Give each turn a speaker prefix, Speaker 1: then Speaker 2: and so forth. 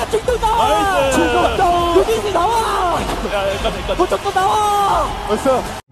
Speaker 1: 중동 나와.
Speaker 2: 나이스.
Speaker 1: 중동 나와. 유빈이 나와.
Speaker 2: 야, 여기까지.
Speaker 1: 무조건 나와.
Speaker 3: 벌써